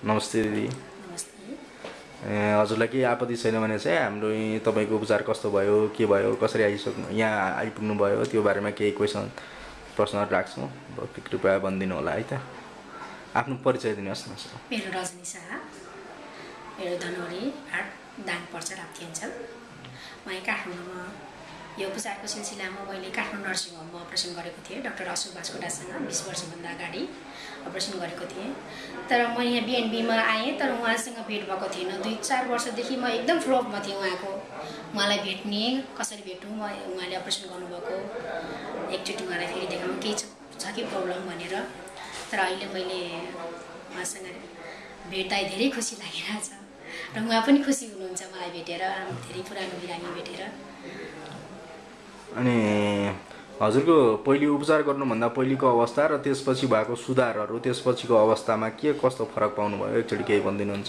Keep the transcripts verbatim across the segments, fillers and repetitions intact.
नमस्ते दिदी। नमस्ते। हजुरलाई केही आपत्ति छैन भने चाहिँ हाम्रो तपाईँको उपचार कस्तो भयो, के भयो, कसरी आइसक्नु यहाँ आइपुग्नु भयो त्यो बारेमा केही क्वेसन प्रश्नहरू राख्छौँ, कृपया भनिदिनु होला है त। आफ्नो परिचय दिनुहोस् न। मेरो रजनी शाह, मेरो धनौरी आठ दाङ पर्छ राप्ती अञ्चल। म यहाँ काठमाडौँमा यो उपचारको सिलसिलामा मैले काठमाडौँ नर्सिङ होममा अपरेसन गरेको थिएँ। डाक्टर अशोक बास्कोटासँग बिस वर्षभन्दा अगाडि अपरेसन गरेको थिएँ। तर म यहाँ बिएनबीमा आएँ, तर उहाँसँग भेट भएको थिएन। दुई चार वर्षदेखि म एकदम फ्लोपमा थिएँ उहाँको। उहाँलाई भेट्ने कसरी भेटौँ, म उहाँले अपरेसन गर्नुभएको एकचोटि उहाँलाई फेरि देखाउँ केही छ कि प्रब्लम भनेर। तर अहिले मैले उहाँसँग भेट्दा धेरै खुसी लागिरहेछ र उहाँ पनि खुसी हुनुहुन्छ मलाई भेटेर, धेरै पुरानो बिरामी भेटेर। अनि हजुरको पहिले उपचार गर्नुभन्दा पहिलेको अवस्था र त्यसपछि भएको सुधारहरू, त्यसपछिको अवस्थामा के कस्तो फरक पाउनुभयो, एकचोटि केही भनिदिनुहुन्छ?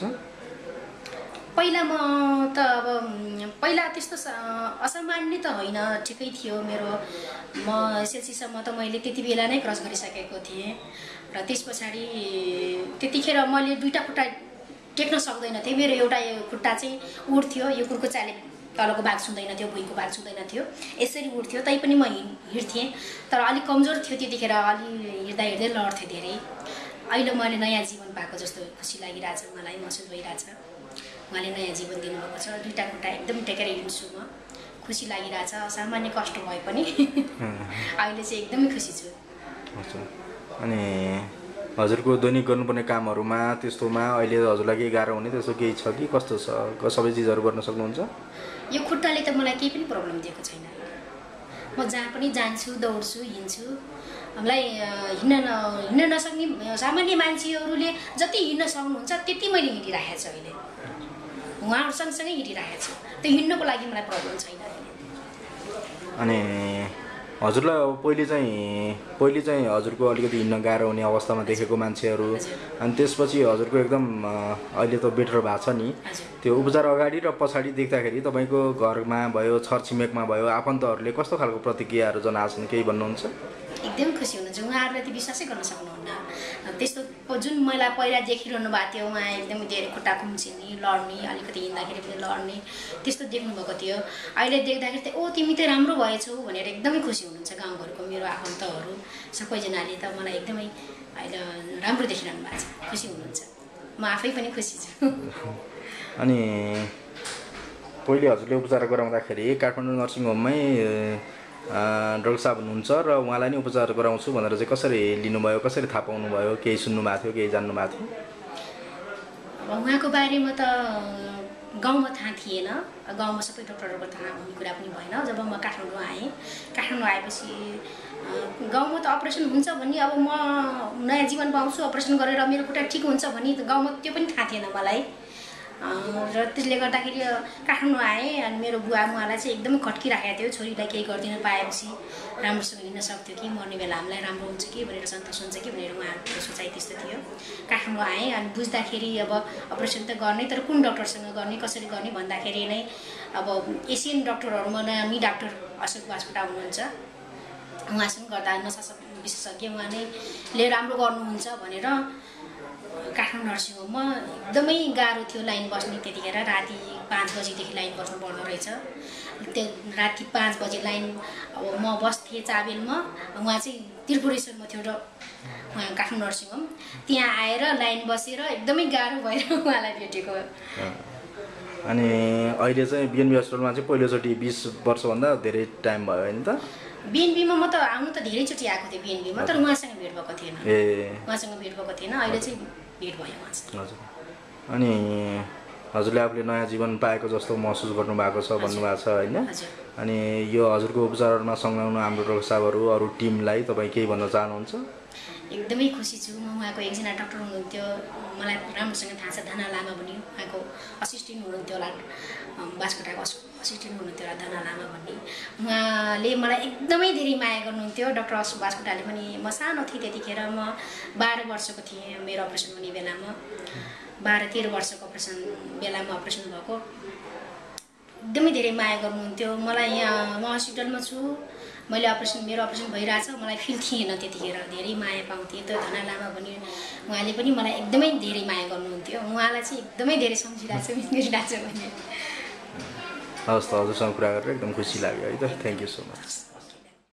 पहिला म त अब पहिला त्यस्तो असामान्य त होइन, ठिकै थियो मेरो। म एसएलसीसम्म त मैले त्यति बेला नै क्रस गरिसकेको थिएँ र त्यस पछाडि त्यतिखेर मैले दुईवटा खुट्टा टेक्न सक्दैन थिएँ। मेरो एउटा खुट्टा चाहिँ उठ्थ्यो, यो कुर्कुचाले तलको भाग छुँदैन थियो, भुइँको भाग छुँदैन थियो, यसरी उठ्थ्यो। तैपनि म हिँड्थेँ, तर अलिक कमजोर थियो त्यतिखेर, अलि हिँड्दा हिँड्दै लड्थेँ धेरै। अहिले मैले नयाँ जीवन पाएको जस्तो खुसी लागिरहेछ, मलाई महसुस भइरहेछ। उहाँले नयाँ जीवन दिनुभएको छ। दुईवटा खुट्टा एकदम टेकेर हिँड्छु म, खुसी लागिरहेछ। सामान्य कष्ट भए पनि अहिले चाहिँ एकदमै खुसी छु। अनि हजुरको दैनिक गर्नुपर्ने कामहरूमा त्यस्तोमा अहिले हजुरलाई केही गाह्रो हुने त्यस्तो केही छ कि कस्तो छ? सबै चिजहरू गर्न सक्नुहुन्छ? यो खुट्टाले त मलाई केही पनि प्रब्लम दिएको छैन। म जहाँ पनि जान्छु, दौड्छु, हिँड्छु। मलाई हिँड्न न हिँड्न नसक्ने सामान्य मान्छेहरूले जति हिँड्न सक्नुहुन्छ त्यति मैले हिँडिरहेको छु अहिले। उहाँहरू सँगसँगै हिँडिरहेको छु, त्यो हिँड्नको लागि मलाई प्रब्लम छैन। अनि हजुरलाई अब पहिले चाहिँ पहिले चाहिँ हजुरको अलिकति हिँड्न गाह्रो हुने अवस्थामा देखेको मान्छेहरू, अनि त्यसपछि हजुरको एकदम अहिले त बेटर भएको छ नि, त्यो उपचार अगाडि र पछाडि देख्दाखेरि तपाईँको घरमा भयो, छरछिमेकमा भयो, आफन्तहरूले कस्तो खालको प्रतिक्रियाहरू जनाएछन्, केही भन्नुहुन्छ? एकदम खुसी हुनुहुन्छ। उहाँहरूले त विश्वासै गर्न सक्नुहुन्न। त्यस्तो जुन मलाई पहिला देखिरहनु भएको थियो, उहाँ एकदम धेरै खुट्टा खुम्चिने, लड्ने, अलिकति हिँड्दाखेरि पनि लड्ने, त्यस्तो देख्नुभएको थियो। अहिले देख्दाखेरि त ओ तिमी त राम्रो भएछौ भनेर एकदमै खुसी हुनुहुन्छ। गाउँघरको मेरो आफन्तहरू सबैजनाले त मलाई एकदमै अहिले राम्रो देखिरहनु भएको छ, खुसी हुनुहुन्छ। म आफै पनि खुसी छु। अनि पहिले हजुरले उपचार गराउँदाखेरि काठमाडौँ नर्सिङ होममै डाक्टर साहब हुनुहुन्छ र उहाँलाई नै उपचार गराउँछु भनेर चाहिँ कसरी लिनुभयो, कसरी थाहा पाउनुभयो? केही सुन्नु भएको थियो, केही जान्नु भएको थियो? अब उहाँको बारेमा त गाउँमा थाहा थिएन, गाउँमा सबै डक्टरहरूको थाहा हुने कुरा पनि भएन। जब म काठमाडौँ आएँ, काठमाडौँ आएपछि गाउँमा त अपरेसन हुन्छ भन्ने, अब म नयाँ जीवन पाउँछु अपरेसन गरेर मेरो खुट्टा ठिक हुन्छ भन्ने गाउँमा त्यो पनि थाहा थिएन मलाई। र त्यसले गर्दाखेरि काठमाडौँ आएँ अनि मेरो बुवा मुवालाई चाहिँ एकदमै खट्किराखेको थियो, छोरीलाई केही गरिदिन पाएपछि राम्रोसँग हिँड्न सक्थ्यो कि, मर्ने बेला हामीलाई राम्रो हुन्छ कि भनेर, सन्तोष हुन्छ कि भनेर उहाँहरूको सोचाइ त्यस्तो थियो। काठमाडौँ आएँ अनि बुझ्दाखेरि अब अपरेसन त गर्ने, तर कुन डक्टरसँग गर्ने, कसरी गर्ने भन्दाखेरि नै अब एसियन डक्टरहरूमा नामी डाक्टर अशोक बास्कोटा हुनुहुन्छ, उहाँसँग गर्दा नसा विशेषज्ञ उहाँ नैले राम्रो गर्नुहुन्छ भनेर काठमाडौँ नर्सिङ होममा एकदमै गाह्रो थियो लाइन बस्ने। त्यतिखेर राति पाँच बजीदेखि लाइन बस्नु पर्दो रहेछ। त्यो राति पाँच बजी लाइन अब म बस्थेँ चाबेलमा, उहाँ चाहिँ त्रिपुरेश्वरमा थियो र उहाँ काठमाडौँ नर्सिङ होम, त्यहाँ आएर लाइन बसेर एकदमै गाह्रो भएर उहाँलाई भेटेको। अनि अहिले चाहिँ बिएनबी हस्पिटलमा चाहिँ पहिलोचोटि बिस वर्षभन्दा धेरै टाइम भयो होइन त? बिएनबीमा म त आउनु त धेरैचोटि आएको थिएँ बिएनबीमा, तर उहाँसँग भेट भएको थिएन। ए उहाँसँग भेट भएको थिएन, अहिले चाहिँ भेट भयो उहाँसँग। हजुर। अनि हजुरले आफूले नयाँ जीवन पाएको जस्तो महसुस गर्नुभएको छ भन्नुभएको छ होइन? अनि यो हजुरको उपचारहरूमा संलग्न हाम्रो डाक्टर साहबहरू, अरू टिमलाई तपाईँ केही भन्न चाहनुहुन्छ? एकदमै खुसी छु। म उहाँको एकजना डाक्टर हुनुहुन्थ्यो, मलाई राम्रोसँग थाहा छ, धना लामा भन्ने उहाँको असिस्टेन्ट हुनुहुन्थ्यो होला, बास्कोटाको असिस्टेन्ट हुनुहुन्थ्यो होला धना लामा भन्ने। उहाँले मलाई एकदमै धेरै माया गर्नुहुन्थ्यो। डाक्टर अशोक बास्कोटाले पनि, म सानो थिएँ त्यतिखेर, म बाह्र वर्षको थिएँ मेरो अपरेसन हुने बेलामा, बाह्र तेह्र वर्षको अपरेसन बेलामा अपरेसन भएको। एकदमै धेरै माया गर्नुहुन्थ्यो मलाई। यहाँ म हस्पिटलमा छु, मैले अपरेसन मेरो अपरेसन भइरहेछ, मलाई फिल थिएन त्यतिखेर, धेरै माया पाउँथेँ। त्यो धना लामा भन्ने उहाँले पनि मलाई एकदमै धेरै माया गर्नुहुन्थ्यो उहाँलाई चाहिँ एकदमै धेरै सम्झिरहेको छु मिस गरिरहेको छु भने हवस् त हजुरसँग कुरा गरेर एकदम खुसी लाग्यो है त थ्याङ्क यू सो मच